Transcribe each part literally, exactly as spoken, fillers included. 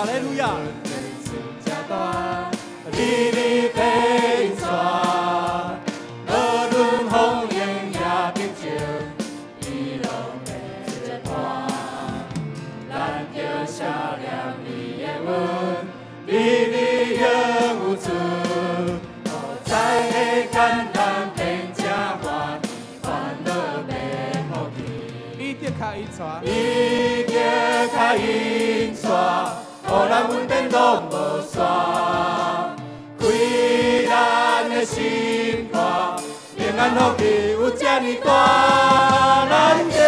哈利路亚。 你你被抓，无论风雨也平静，伊拢会接伴。咱着写念你的恩，你你永有存，好在会简单变正烦，烦恼袂好去。 伊得靠因带， 伊得靠因带，互咱稳定拢无煞。开咱的心肝，平安福气有这呢大，咱着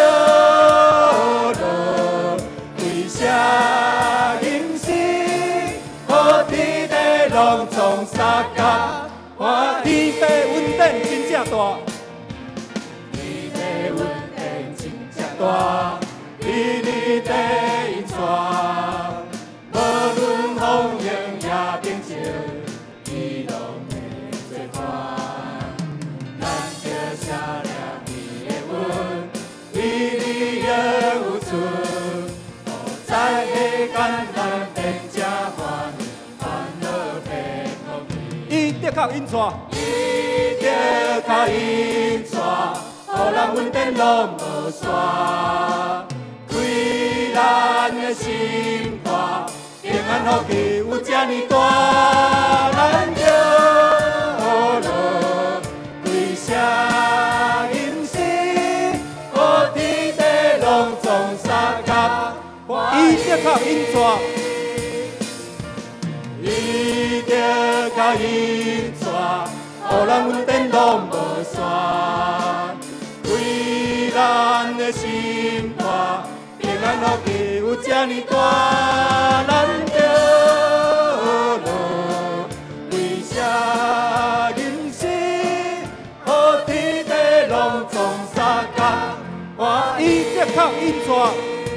落为啥人生，好天地拢总相共，欢天地稳定真正大， 天地稳定真正大，你你地因带，无论风雨也平静。伊拢会做伴，咱着写念你的恩，你你永有存，好在会简单变正烦，烦恼变好去。 伊得靠因带， 伊着靠因带，互咱稳定拢无煞，开咱的心肝，平安福气有这呢大，咱着落为啥人生，好天地拢总相共。 伊得靠因带， 伊着靠因带，互咱稳定拢无煞，开咱的心肝，平安福气有这呢大，咱着落为啥人生，好天地拢总相共。 伊得靠因带，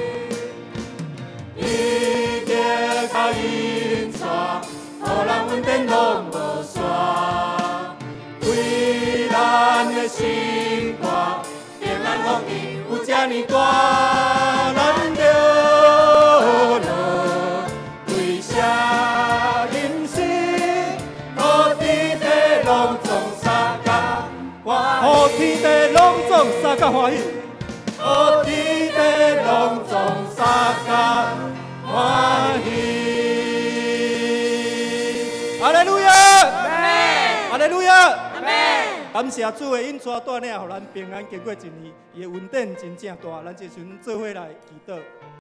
伊着靠因带，互咱稳定拢无煞，开咱的心肝，平安福气有这呢大，咱着落为啥人生，好天地拢总相共， 好天地拢总相共欢喜。 好天地拢总相共欢喜。 哈利路亚，哈利路亚，感谢主的恩赐带领，互咱平安经过一年，伊的恩典真正大，咱这阵做伙来祈祷。